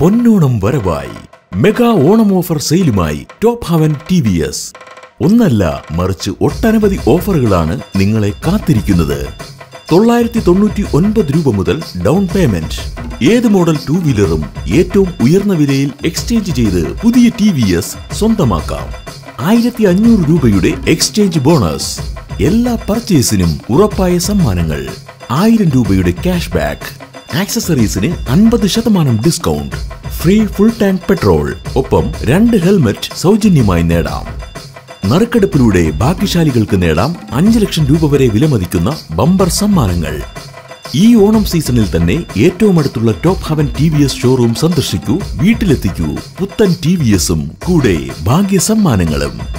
പൊന്നോണം വരവായി mega Onam offer സെയിലുമായി top haven TVS. ഒന്നല്ല മറിച്ച് ഒട്ടനവധി ഓഫറുകളാണ് നിങ്ങളെ കാത്തിരിക്കുന്നത്. 999 രൂപ മുതൽ ഡൗൺ പേയ്മെന്റ്. ഏത് മോഡൽ 2 വീലറും ഏറ്റവും ഉയർന്ന വിലയിൽ എക്സ്ചേഞ്ച് ചെയ്ത് പുതിയ TVS സ്വന്തമാക്കാം. 1500 രൂപയുടെ എക്സ്ചേഞ്ച് ബോണസ്. എല്ലാ പർച്ചേസിനും ഉറപ്പായ സമ്മാനങ്ങൾ. 1000 രൂപയുടെ ക്യാഷ് ബാക്ക്. ആക്സസറീസിന് 50% discount. Free full tank petrol. ഒപ്പം 2 ഹെൽമറ്റ് സൗജന്യമായി നേടാം. നറുക്കെടുപ്പിലൂടെ ഭാഗ്യശാലികൾക്ക് നേടാം 5 ലക്ഷം രൂപ വരെ വിലമതിക്കുന്ന ബമ്പർ സമ്മാനങ്ങൾ. ഈ ഓണം സീസണിൽ തന്നെ ഏറ്റവും അടുത്തുള്ള ടോപ്പ് ഹവൻ TVS ഷോറൂം സന്ദർശിക്കൂ. വീട്ടിലെത്തിക്കൂ പുത്തൻ TVSഉം കൂടെ ഭാഗ്യ സമ്മാനങ്ങളും.